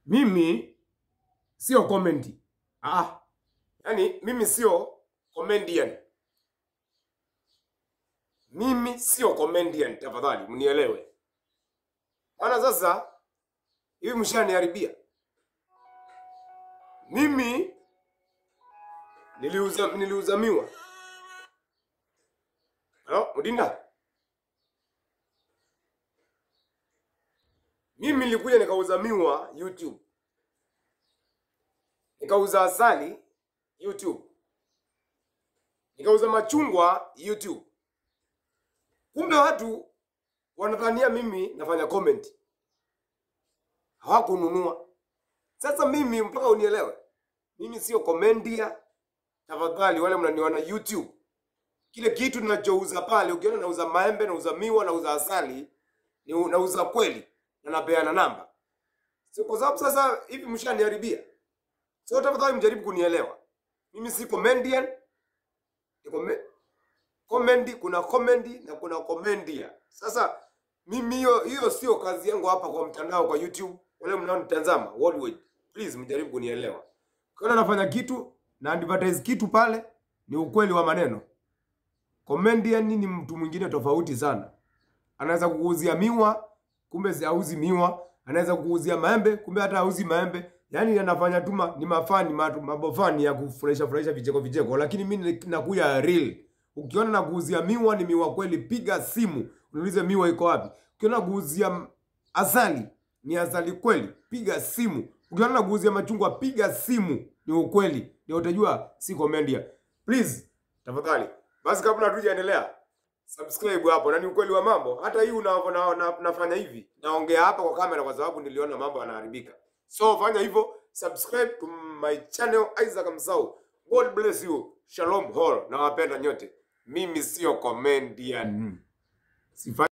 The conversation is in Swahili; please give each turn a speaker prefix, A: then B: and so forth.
A: Mimi sio comedy. Yaani mimi sio comedian. Mimi sio comedian, tafadhali mnielewe. Maana sasa hivi mshaniharibia. Mimi niliuzamiwa. Mudinda. Mimi nilikuja nikauzamiwa YouTube. Nikauza asali YouTube. Nikauza machungwa YouTube. Kumbe watu wanadhania mimi nafanya comment. Hawakununua. Sasa mimi mpaka unielewe. Mimi sio komendia. Tafadhali wale mnaniona YouTube. Kile kitu ninachouza pale, ukiona nauza maembe, nauza miwa, nauza asali, nauza kweli na napeana namba. Sio kwa sababu sasa hivi mshaniharibia. So tafadhali mjaribu kunielewa. Mimi si comedian. Kuna comedy na kuna komendia. Sasa mimi hiyo sio kazi yangu hapa kwa mtandao, kwa YouTube. Wale mnaonitazama worldwide, please mjaribu kunielewa. Ukiona nafanya kitu na advertise kitu pale, ni ukweli wa maneno. Comedian ni mtu mwingine tofauti sana. Anaweza kukuuzia miwa, kumbe hauzi miwa. Anaweza kukuuzia maembe, kumbe hata hauzi maembe. Yaani anafanya tu ni mafani, mabofani ya kufurahisha vicheko. Lakini mimi nakuja real. Ukiona na kuuzia miwa ni miwa kweli, piga simu. Uniulize miwa iko wapi. Ukiona kuuzia asali, ni asali kweli, piga simu. Ukiona na kuuzia machungwa, piga simu. Ni ukweli. Ndio utajua si komedia. Please, tafadhali. Basi kabla hatujaendelea, subscribe hapo, na ni ukweli wa mambo. Hata hii nafanya hivi. Naongea hapa kwa kamera kwa sababu niliona mambo yanaharibika. So fanya hivyo, subscribe to my channel Isaac Msau. God bless you. Shalom all. Nawapenda nyote. Mimi sio comedian.